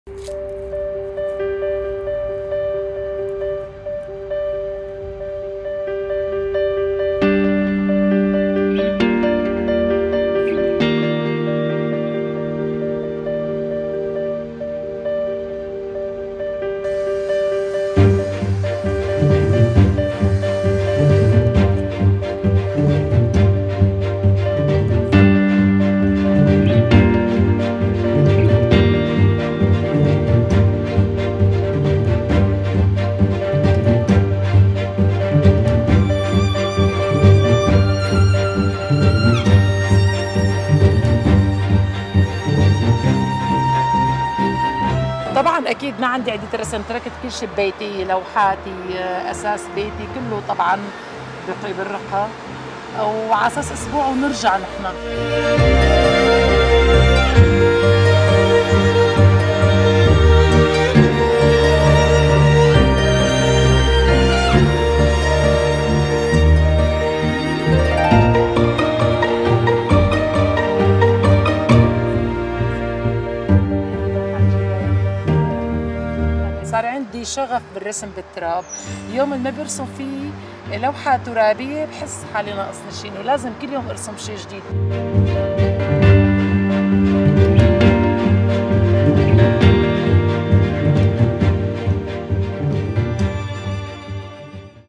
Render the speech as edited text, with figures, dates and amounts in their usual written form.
طبعا اكيد ما عندي عدة رسم، تركت كل شيء ببيتي، لوحاتي، اساس بيتي كله طبعا بقي بالرقه، وعلى اساس اسبوع ونرجع نحن. صار عندي شغف بالرسم بالتراب، يوم ما برسم فيه لوحة ترابية بحس حالي ناقصني شيء، لازم كل يوم ارسم شيء جديد.